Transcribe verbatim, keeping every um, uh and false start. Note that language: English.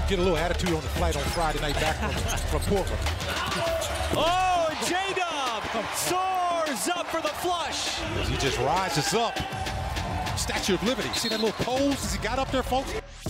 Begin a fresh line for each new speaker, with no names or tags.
get a little attitude on the flight on Friday night back from, from Portland.
Oh, J-Dub soars up for the flush.
He just rises up. Statue of Liberty. See that little pose as he got up there, folks?